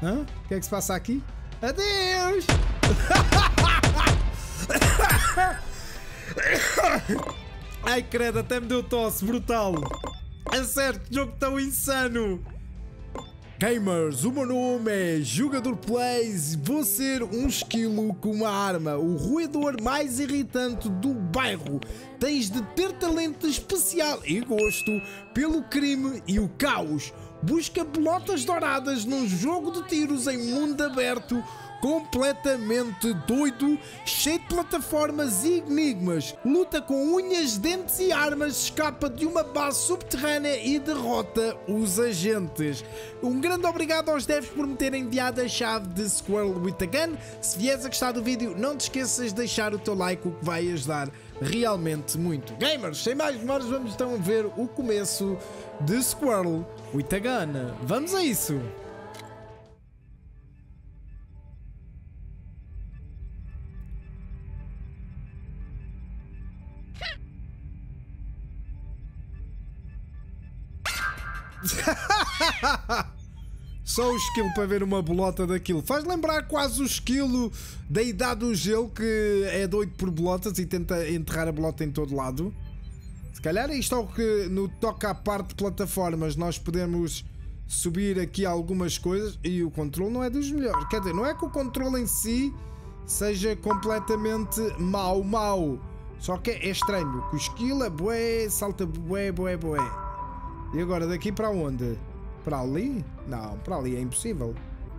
Hã? O que é que se passa aqui? Adeus! Ai, credo, até me deu tosse, brutal. É certo, que jogo tão insano. Gamers, o meu nome é Jogador Plays e vou ser um esquilo com uma arma, o roedor mais irritante do bairro. Tens de ter talento especial e gosto pelo crime e o caos. Busca pelotas douradas num jogo de tiros em mundo aberto, completamente doido, cheio de plataformas e enigmas. Luta com unhas, dentes e armas, escapa de uma base subterrânea e derrota os agentes. Um grande obrigado aos devs por me terem enviado a chave de Squirrel with a Gun. Se vieres a gostar do vídeo, não te esqueças de deixar o teu like, o que vai ajudar realmente muito. Gamers, sem mais demoras, vamos então ver o começo de Squirrel with a Gun. Vamos a isso! Só o esquilo para ver uma bolota daquilo. Faz lembrar quase o esquilo da Idade do Gelo, que é doido por bolotas e tenta enterrar a bolota em todo lado. Se calhar isto é o que no toca à parte de plataformas. Nós podemos subir aqui algumas coisas e o controle não é dos melhores. Quer dizer, não é que o controle em si seja completamente mau. Só que é estranho, que o esquilo é bué, salta bué. E agora daqui para onde? Para ali? Não, para ali é impossível.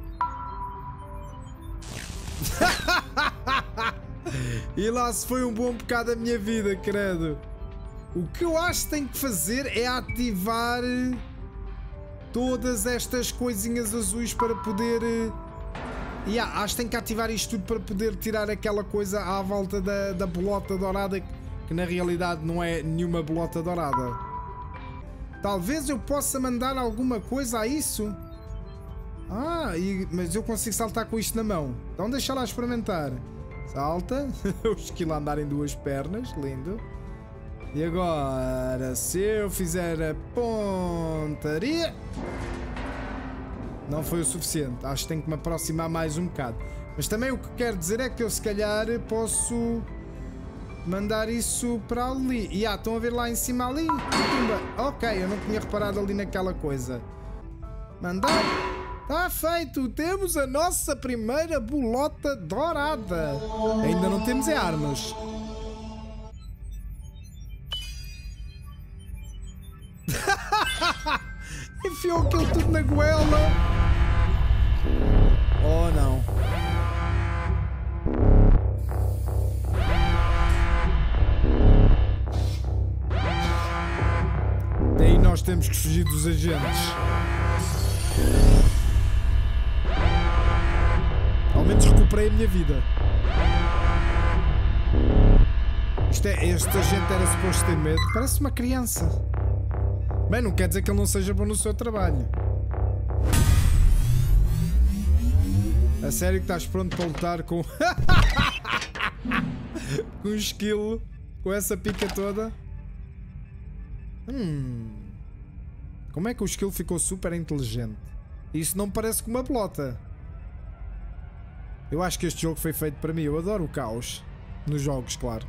E lá se foi um bom bocado da minha vida, credo. O que eu acho que tenho que fazer é ativar todas estas coisinhas azuis para poder... acho que tenho que ativar isto tudo para poder tirar aquela coisa à volta da bolota dourada, que na realidade não é nenhuma bolota dourada. Talvez eu possa mandar alguma coisa a isso. Mas eu consigo saltar com isto na mão. Então deixa lá experimentar. Salta. O esquilo a andar em duas pernas. Lindo. E agora, se eu fizer a pontaria... Não foi o suficiente. Acho que tenho que me aproximar mais um bocado. Mas também o que quero dizer é que eu se calhar posso... mandar isso para ali. Estão a ver lá em cima ali? Ok, eu não tinha reparado ali naquela coisa. Mandar. Está feito. Temos a nossa primeira bolota dourada. Ainda não temos armas. Enfiou aquilo tudo na goela. Oh não. Daí nós temos que fugir dos agentes. Ao menos recuperei a minha vida. Este agente era suposto ter medo. Parece uma criança. Bem, não quer dizer que ele não seja bom no seu trabalho. A sério que estás pronto para lutar com... com um esquilo? Com essa pica toda? Como é que o esquilo ficou super inteligente? Isso não me parece com uma bolota. Eu acho que este jogo foi feito para mim. Eu adoro o caos. Nos jogos, claro.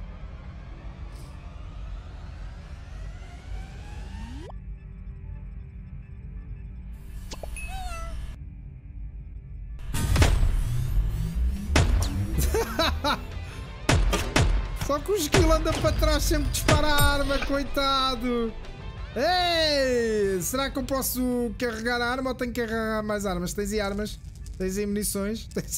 Só que o esquilo anda para trás sempre dispara a arma, coitado. Ei! Será que eu posso carregar a arma ou tenho que carregar mais armas? Tens aí armas? Tens aí munições? Tens...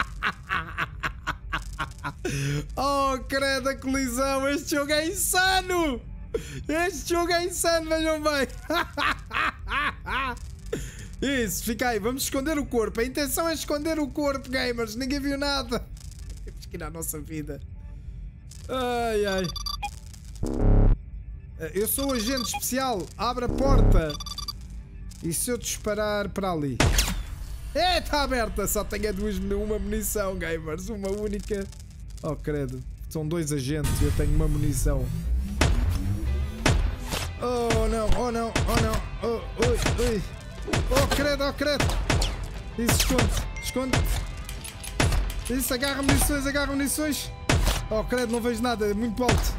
Oh, credo, a colisão! Este jogo é insano! Este jogo é insano, vejam bem! Isso, fica aí, vamos esconder o corpo. A intenção é esconder o corpo, gamers. Ninguém viu nada. Temos que ir à nossa vida. Ai, ai. Eu sou o agente especial. Abre a porta. E se eu disparar para ali? Está aberta. Só tenho uma munição, gamers. Uma única. Oh, credo. São dois agentes e eu tenho uma munição. Oh, não. Oh, não. Oh, não. Oh, ui, ui. Oh, credo. Oh, credo. Isso, esconde. Esconde. Isso, agarra munições, agarra munições. Oh, credo, não vejo nada, é muito alto.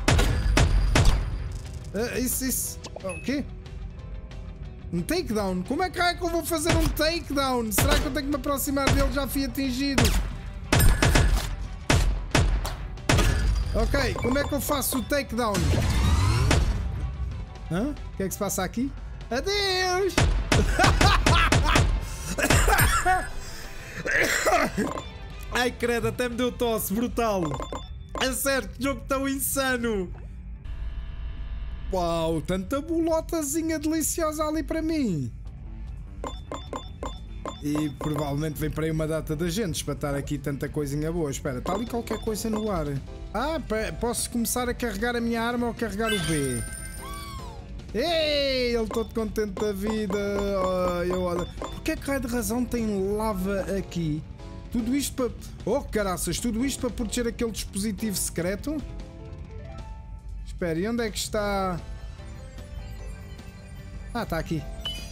Isso. O quê? Um takedown? Como é que eu vou fazer um takedown? Será que eu tenho que me aproximar dele? Já fui atingido. Ok, como é que eu faço o takedown? Hã? O que é que se passa aqui? Adeus! Ai, credo, até me deu tosse, brutal. É certo, jogo tão insano. Uau, tanta bolotazinha deliciosa ali para mim. E provavelmente vem para aí uma data de agentes para estar aqui tanta coisinha boa. Espera, está ali qualquer coisa no ar. Ah, posso começar a carregar a minha arma ou carregar o B? Ei, ele todo contente da vida. Porquê que raio de razão tem lava aqui? Tudo isto para... Oh, caraças, tudo isto para proteger aquele dispositivo secreto? Espera, e onde é que está? Ah, está aqui.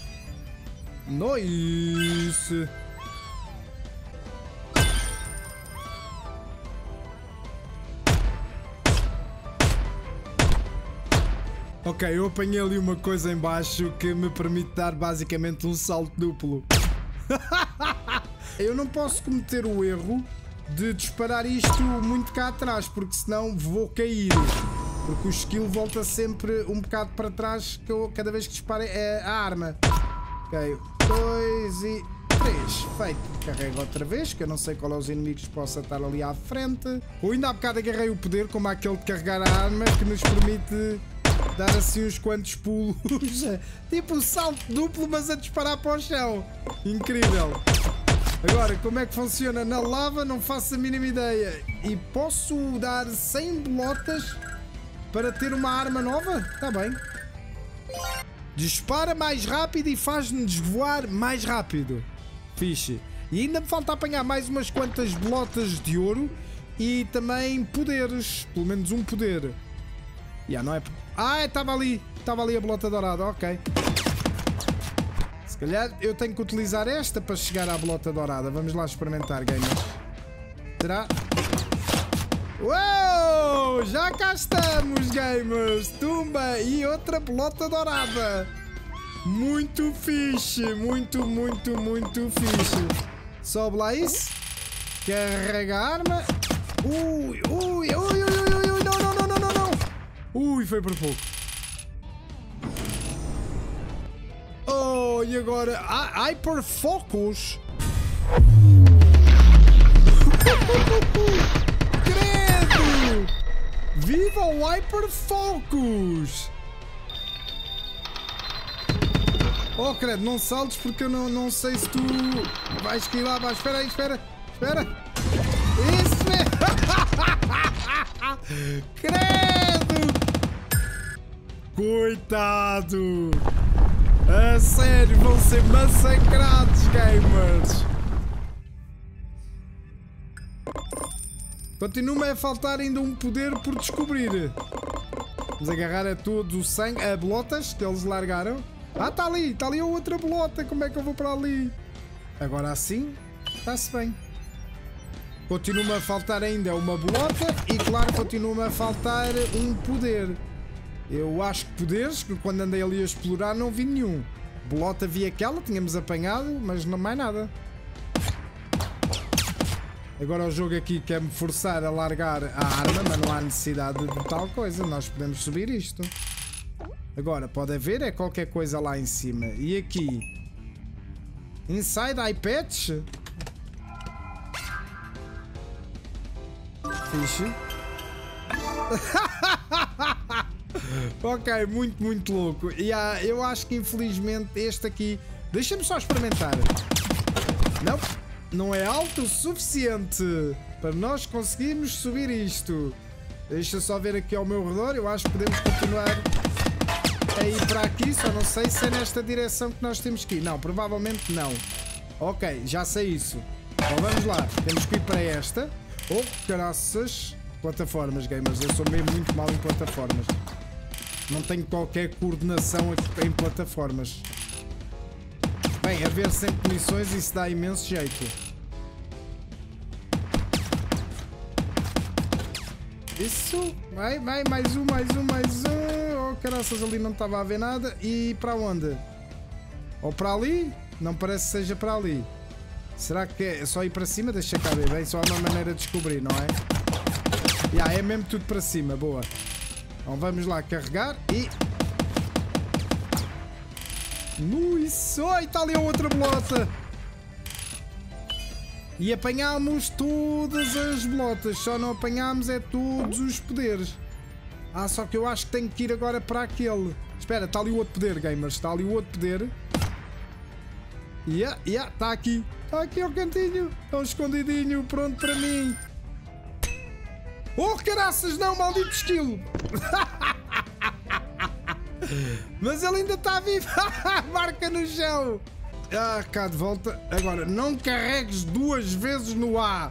Nice! Ok, eu apanhei ali uma coisa em baixo que me permite dar basicamente um salto duplo. Eu não posso cometer o erro de disparar isto muito cá atrás, porque senão vou cair. Porque o skill volta sempre um bocado para trás cada vez que disparo a arma. Ok, 2 e 3. Feito. Carrego outra vez, que eu não sei qual é os inimigos que possa estar ali à frente. Ou ainda há bocado agarrei o poder, como aquele de carregar a arma, que nos permite dar assim uns quantos pulos. Tipo um salto duplo, mas a disparar para o chão. Incrível. Agora, como é que funciona na lava? Não faço a mínima ideia. E posso dar 100 bolotas para ter uma arma nova? Está bem. Dispara mais rápido e faz-nos voar mais rápido. Fixe. E ainda me falta apanhar mais umas quantas bolotas de ouro e também poderes. Pelo menos um poder. Não é... Ah, estava ali a bolota dourada, ok. Se calhar eu tenho que utilizar esta para chegar à bolota dourada. Vamos lá experimentar, gamers. Será? Uou! Já cá estamos, gamers! Tumba! E outra bolota dourada! Muito fixe! Muito fixe! Sobe lá isso. Carrega a arma. Ui! Não! Ui, foi por pouco. Oh, e agora? Hyperfocus! Credo! Viva o Hyperfocus! Oh, credo, não saltes porque eu não sei se tu vais cair lá. Espera aí, espera! Isso mesmo! Credo! Coitado! A sério, vão ser massacrados, gamers! Continua-me a faltar ainda um poder por descobrir. Vamos agarrar a todos o sangue, a bolotas que eles largaram. Ah, está ali a outra bolota. Como é que eu vou para ali? Agora assim, está-se bem. Continua-me a faltar ainda uma bolota e, claro, continua-me a faltar um poder. Eu acho que poderes, que quando andei ali a explorar não vi nenhum. Bolota vi aquela, tínhamos apanhado, mas não mais nada. Agora o jogo aqui quer-me forçar a largar a arma, mas não há necessidade de tal coisa. Nós podemos subir isto. Agora, pode haver qualquer coisa lá em cima. E aqui? Inside iPads? Fixe. Ok, muito louco. E eu acho que infelizmente este aqui... Deixa-me só experimentar. Não é alto o suficiente para nós conseguirmos subir isto. Deixa só ver aqui ao meu redor. Eu acho que podemos continuar a ir para aqui. Só não sei se é nesta direção que nós temos que ir. Não, provavelmente não. Ok, já sei isso. Então vamos lá. Temos que ir para esta. Oh, caraças. Plataformas, gamers. Eu sou mesmo muito mal em plataformas. Não tenho qualquer coordenação em plataformas. Bem, Bem, haver sempre munições, isso dá imenso jeito. Isso. Vai, mais um. Oh, caraças, ali não estava a ver nada. E para onde? Ou para ali? Não parece que seja para ali. Será que é só ir para cima? Deixa cá ver. Bem, só há uma maneira de descobrir, não é? É mesmo tudo para cima. Boa. Então vamos lá carregar e... Isso! Ai, está ali a outra bolota! E apanhámos todas as bolotas. Só não apanhámos é todos os poderes. Ah, só que eu acho que tenho que ir agora para aquele. Espera, está ali o outro poder, gamers. Está ali o outro poder. Está aqui. Está aqui ao cantinho. Está escondidinho. Pronto para mim. Oh, caraças, não, maldito esquilo. Mas ele ainda está vivo. Marca no chão. Ah, cá de volta. Agora, não carregues 2 vezes no A.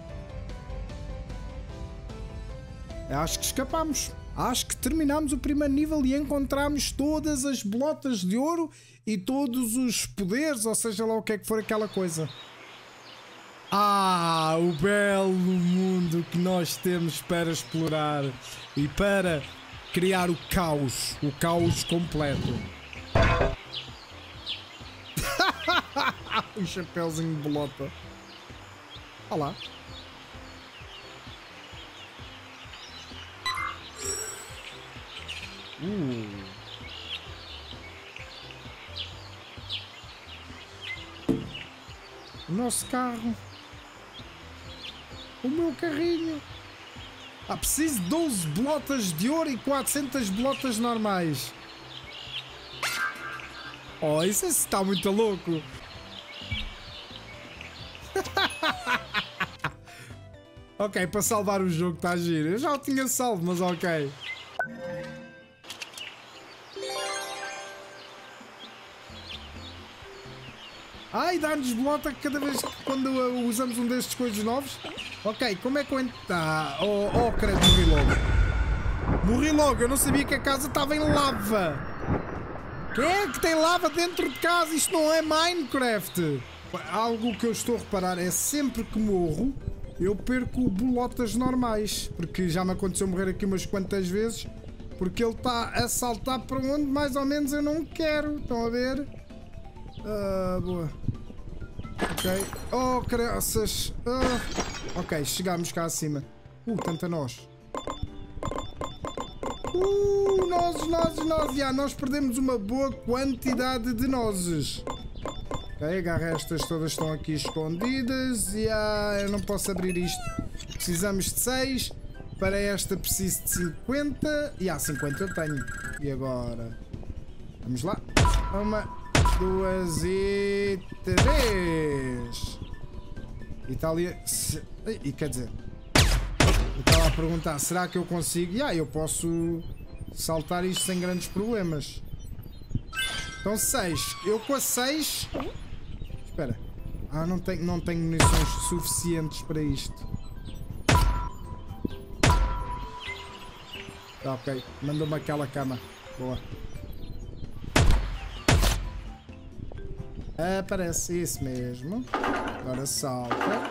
Acho que escapamos. Acho que terminamos o primeiro nível e encontramos todas as bolotas de ouro e todos os poderes, ou seja lá o que é que for aquela coisa. Ah, o belo mundo que nós temos para explorar e para criar o caos completo. O chapéuzinho de bolota. Olha lá. O nosso carro. O meu carrinho. Preciso de 12 bolotas de ouro e 400 bolotas normais. Oh, isso está muito louco. Ok, para salvar o jogo está a giro. Eu já o tinha salvo, mas ok. Ai, dá-nos bolota cada vez que quando usamos um destes coisas novos. Ok, como é que eu entro? Oh, credo, morri logo. Morri logo, eu não sabia que a casa estava em lava. Quem é que tem lava dentro de casa? Isto não é Minecraft. Algo que eu estou a reparar é sempre que morro, eu perco bolotas normais. Porque já me aconteceu morrer aqui umas quantas vezes. Porque ele está a saltar para onde mais ou menos eu não quero. Estão a ver? Boa. Ok. Oh, caraças. Ok, chegámos cá acima. Tanta nós. Nozes. Nós perdemos uma boa quantidade de nozes. Ok, agarra estas todas estão aqui escondidas. Eu não posso abrir isto. Precisamos de 6. Para esta preciso de 50. 50 eu tenho. E agora? Vamos lá. 1, 2 e 3. Itália. E quer dizer, eu estava a perguntar, será que eu consigo? Eu posso saltar isto sem grandes problemas. Então 6. Eu com a 6. Espera. Não tenho munições suficientes para isto. Ok. Mandou-me aquela cama. Boa. Aparece isso mesmo. Agora salta.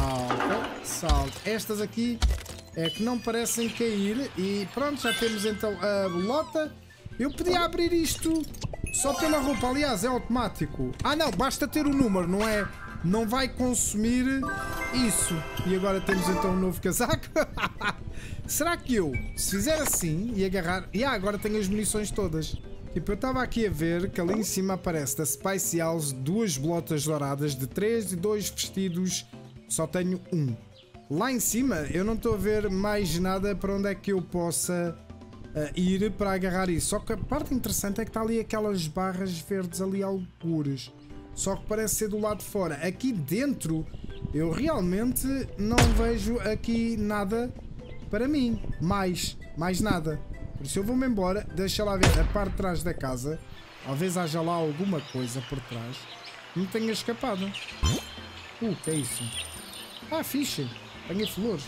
Estas aqui é que não parecem cair. E pronto, já temos então a bolota. Eu podia abrir isto só pela roupa. Aliás, é automático. Não, basta ter o número, não é? Não vai consumir isso. E agora temos então um novo casaco. Será que eu, se fizer assim e agarrar... agora tenho as munições todas. Tipo, eu estava aqui a ver que ali em cima aparece da Spicy House 2 bolotas douradas de 3 e 2 vestidos. Só tenho 1. Lá em cima eu não estou a ver mais nada para onde é que eu possa ir para agarrar isso. Só que a parte interessante é que está ali aquelas barras verdes ali algures. Só que parece ser do lado de fora. Aqui dentro eu realmente não vejo aqui nada para mim. Mais nada. Por isso eu vou-me embora. Deixa lá ver a parte de trás da casa. Talvez haja lá alguma coisa por trás. Não tenha escapado. Que é isso? Fixe. Apanhei flores.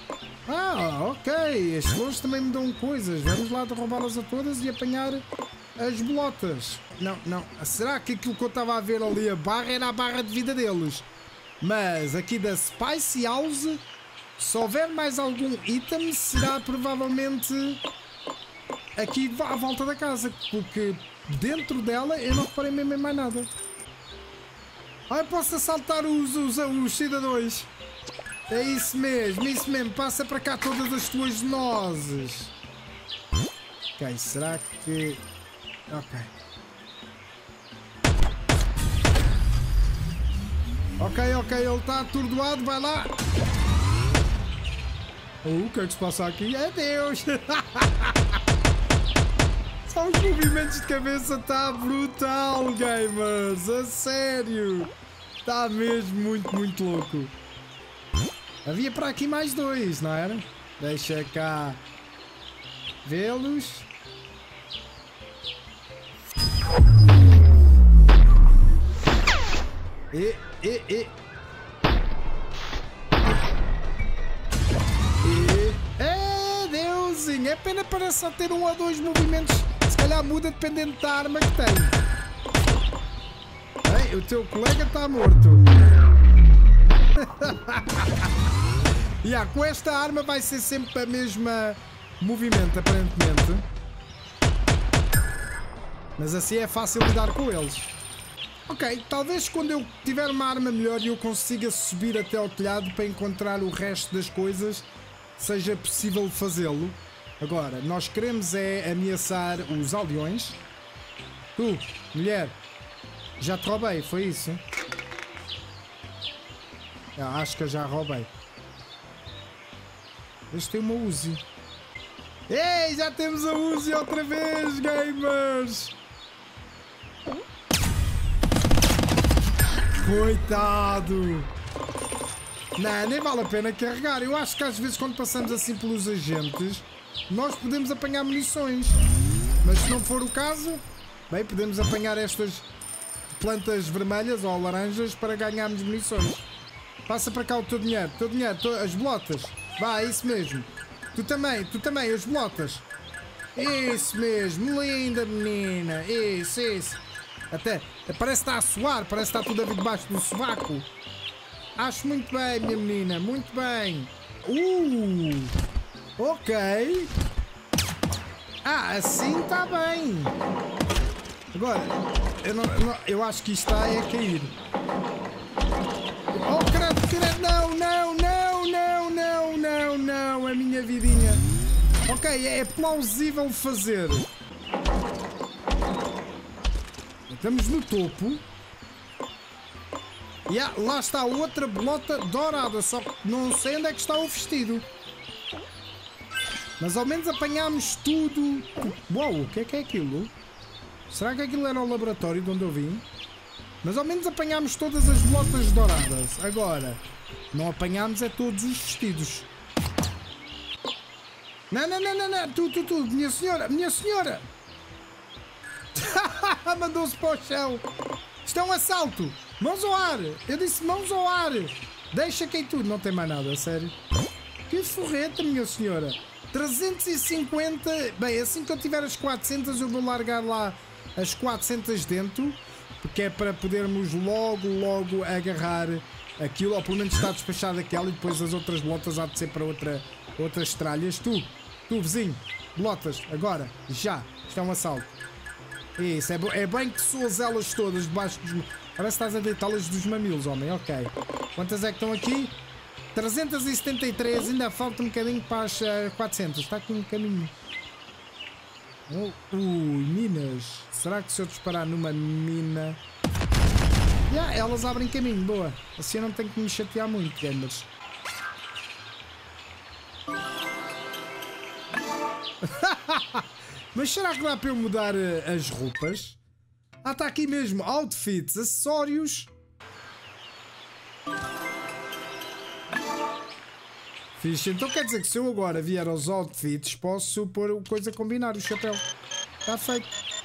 Ok. As flores também me dão coisas. Vamos lá derrubá-las a todas e apanhar as bolotas. Não, não. Será que aquilo que eu estava a ver ali, a barra, era a barra de vida deles? Mas aqui da Spicy House, se houver mais algum item, será provavelmente aqui à volta da casa. Porque dentro dela eu não reparei mesmo em mais nada. Ah, eu posso assaltar os cidadãos. É isso mesmo. Passa para cá todas as tuas nozes. Ok, será que... Ok. Ok, ele está atordoado, vai lá. O que é que se passa aqui? É Deus! Só os movimentos de cabeça, está brutal, gamers! A sério! Está mesmo muito louco. Havia para aqui mais dois, não era? Deixa cá vê-los. Deusinho! É pena para só ter um ou dois movimentos. Se calhar muda dependendo da arma que tem. Bem, o teu colega está morto. Com esta arma vai ser sempre a mesma movimento, aparentemente. Mas assim é fácil lidar com eles. Ok, talvez quando eu tiver uma arma melhor e eu consiga subir até ao telhado para encontrar o resto das coisas, seja possível fazê-lo. Agora, nós queremos é ameaçar os aldeões. Tu, mulher, já te roubei, foi isso? Acho que eu já roubei. Este tem uma Uzi. Ei, já temos a Uzi outra vez, gamers! Coitado! Não, nem vale a pena carregar. Eu acho que às vezes quando passamos assim pelos agentes, nós podemos apanhar munições. Mas se não for o caso, bem, podemos apanhar estas plantas vermelhas ou laranjas para ganharmos munições. Passa para cá o teu dinheiro, as bolotas. Vá, isso mesmo. Tu também, as bolotas. Isso mesmo, linda menina. Isso. Até parece que está a suar, parece que está tudo a vir debaixo do sovaco. Acho muito bem, minha menina, muito bem. Ok. Assim está bem. Agora, eu acho que isto está a cair. Oh, credo, não, a minha vidinha. Ok, é plausível fazer. Estamos no topo. Lá está outra bolota dourada, só que não sei onde é que está o vestido. Mas ao menos apanhámos tudo. Uau, o que é aquilo? Será que aquilo era o laboratório de onde eu vim? Mas ao menos apanhámos todas as bolotas douradas. Agora, não apanhámos é todos os vestidos. Não. Tu, minha senhora. Mandou-se para o chão. Isto é um assalto. Mãos ao ar. Eu disse mãos ao ar. Deixa cair tudo. Não tem mais nada, a sério. Que forreta, minha senhora. 350. Bem, assim que eu tiver as 400, eu vou largar lá as 400 dentro. Porque é para podermos logo agarrar aquilo. Ou pelo menos está despachado aquela. E depois as outras bolotas há de ser para outras tralhas. Tu, vizinho. Bolotas. Agora. Já. Isto é um assalto. Isso. É bem que soas elas todas debaixo dos... Parece que estás a deitá-las dos mamilos, homem. Ok. Quantas é que estão aqui? 373. Ainda falta um bocadinho para as 400. Está aqui um caminho. Minas. Será que se eu disparar numa mina... elas abrem caminho. Boa. Assim eu não tenho que me chatear muito, gamers. Mas será que dá para eu mudar as roupas? Está aqui mesmo. Outfits, acessórios. Fixe. Então quer dizer que se eu agora vier aos outfits, posso pôr coisa a combinar, o chapéu. Está feito.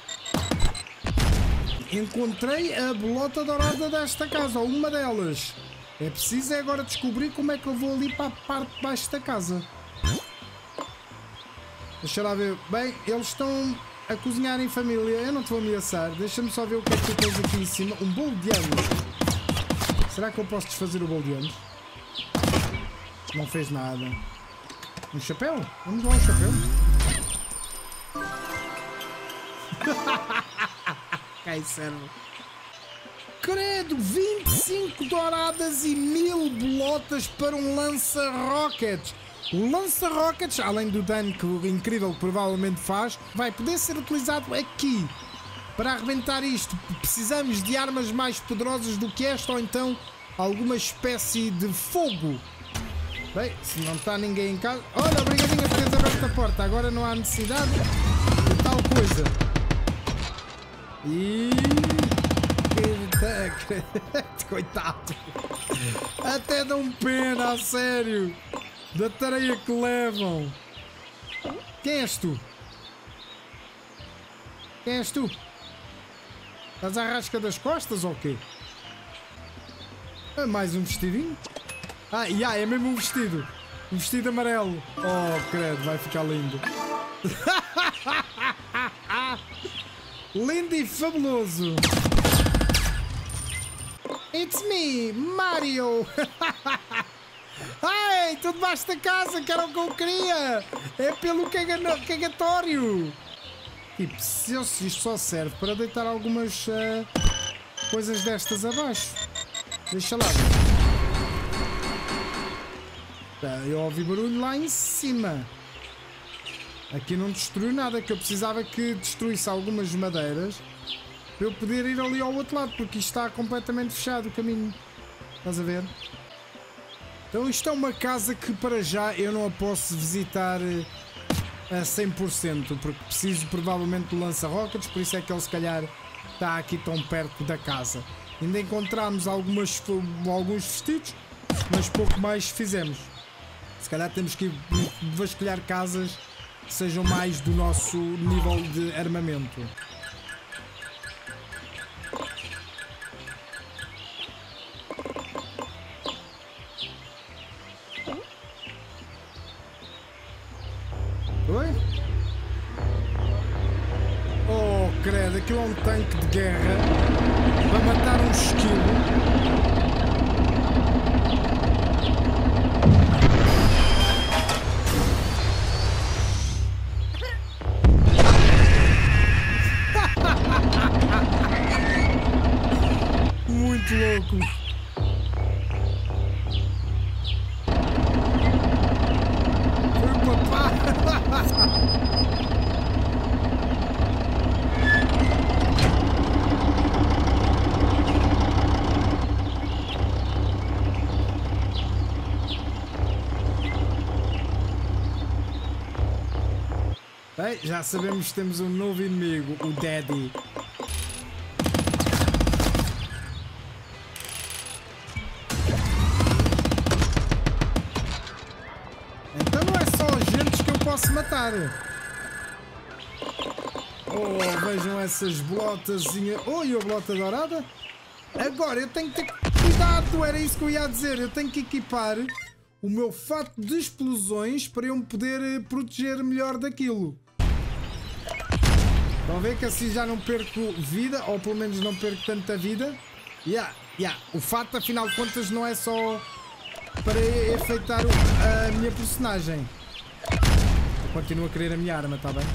Encontrei a bolota dourada desta casa, ou uma delas. É preciso agora descobrir como é que eu vou ali para a parte de baixo da casa. Deixa lá ver. Bem, eles estão a cozinhar em família. Eu não te vou ameaçar. Deixa-me só ver o que é que tu tens aqui em cima. Um bolo de anos. Será que eu posso desfazer o bolo de anos? Não fez nada. Um chapéu? Vamos lá, um chapéu. Cai, servo. Credo, 25 douradas e 1000 bolotas para um lança-rockets. O lança-rockets, além do dano incrível que provavelmente faz, vai poder ser utilizado aqui. Para arrebentar isto, precisamos de armas mais poderosas do que esta ou então alguma espécie de fogo. Bem, se não está ninguém em casa... Olha, obrigadinho por teres aberto a porta. Agora não há necessidade de tal coisa. E... Coitado. Até dão pena, a sério. Da tareia que levam. Quem és tu? Quem és tu? Estás à rasca das costas ou o quê? É mais um vestidinho? Ah, é mesmo um vestido. Um vestido amarelo. Oh, credo, vai ficar lindo. Lindo e fabuloso. It's me, Mario. Ai, tudo debaixo da casa, que era o que eu queria. É pelo cagatório. Tipo, se isto só serve para deitar algumas coisas destas abaixo. Deixa lá. Eu ouvi barulho lá em cima. Aqui não destruiu nada, que eu precisava que destruísse algumas madeiras para eu poder ir ali ao outro lado, porque isto está completamente fechado o caminho. Estás a ver? Então isto é uma casa que para já eu não a posso visitar a 100%, porque preciso provavelmente do lança-rockets, por isso é que ele se calhar está aqui tão perto da casa. Ainda encontramos alguns vestidos, mas pouco mais fizemos. Se calhar temos que vasculhar casas que sejam mais do nosso nível de armamento. Oi? Oh, credo, aquilo é um tanque de guerra para matar um esquilo. Muito louco. Bem, já sabemos que temos um novo inimigo, o Daddy. Então não é só agentes que eu posso matar. Oh, vejam essas bolotazinhas. Oh, e a bolota dourada? Agora eu tenho que ter cuidado, era isso que eu ia dizer. Eu tenho que equipar o meu fato de explosões para eu me poder proteger melhor daquilo. Estão a ver que assim já não perco vida, ou pelo menos não perco tanta vida. O fato, afinal de contas, não é só para efeitar a minha personagem. Eu continuo a querer a minha arma, está bem?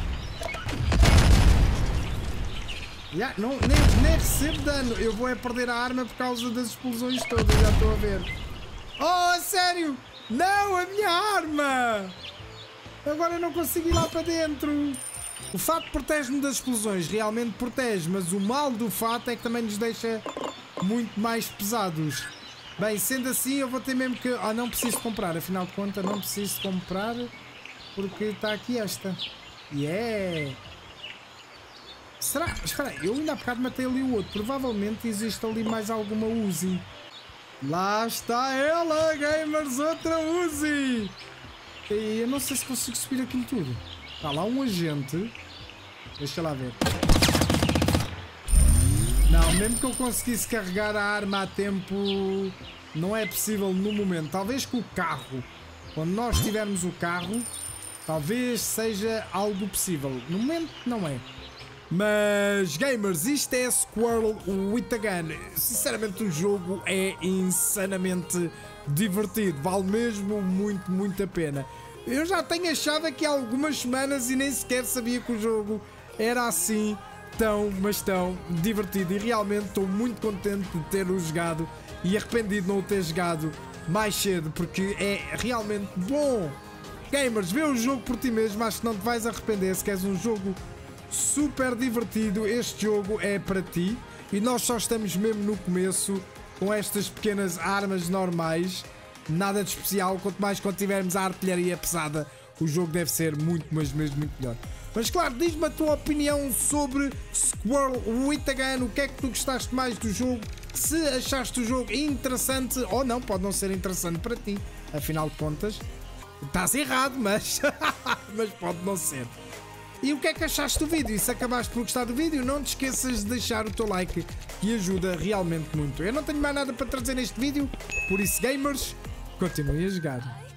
Nem recebo dano. Eu vou perder a arma por causa das explosões todas, já estou a ver. Oh, a sério? Não, a minha arma! Agora eu não consigo ir lá para dentro. O fato protege-me das explosões, realmente protege, mas o mal do fato é que também nos deixa muito mais pesados. Bem, sendo assim, eu vou ter mesmo que... Ah, não preciso comprar, afinal de contas, não preciso comprar, porque está aqui esta. Yeah! Será? Espera aí, eu ainda há bocado matei ali o outro. Provavelmente existe ali mais alguma Uzi. Lá está ela, gamers, outra Uzi! E eu não sei se consigo subir aquilo tudo. Está lá um agente. Deixa lá ver. Não, mesmo que eu conseguisse carregar a arma a tempo, não é possível no momento. Talvez com o carro. Quando nós tivermos o carro, Talvez seja algo possível. No momento não é. Mas gamers, isto é Squirrel with a Gun. Sinceramente o jogo é insanamente divertido. Vale mesmo muito a pena. Eu já tenho achado aqui há algumas semanas e nem sequer sabia que o jogo era assim tão divertido. E realmente estou muito contente de ter-o jogado e arrependido de não o ter jogado mais cedo, porque é realmente bom. Gamers, vê o jogo por ti mesmo, acho que não te vais arrepender. Se queres um jogo super divertido, este jogo é para ti. E nós só estamos mesmo no começo com estas pequenas armas normais. Nada de especial, quanto mais quando tivermos a artilharia pesada, o jogo deve ser mas mesmo muito melhor. Mas claro, diz-me a tua opinião sobre Squirrel with a Gun. O que é que tu gostaste mais do jogo? Se achaste o jogo interessante ou não, pode não ser interessante para ti. Afinal de contas, estás errado, mas pode não ser. E o que é que achaste do vídeo? E se acabaste por gostar do vídeo, não te esqueças de deixar o teu like, que ajuda realmente muito. Eu não tenho mais nada para trazer neste vídeo, por isso gamers, continuem a jogar.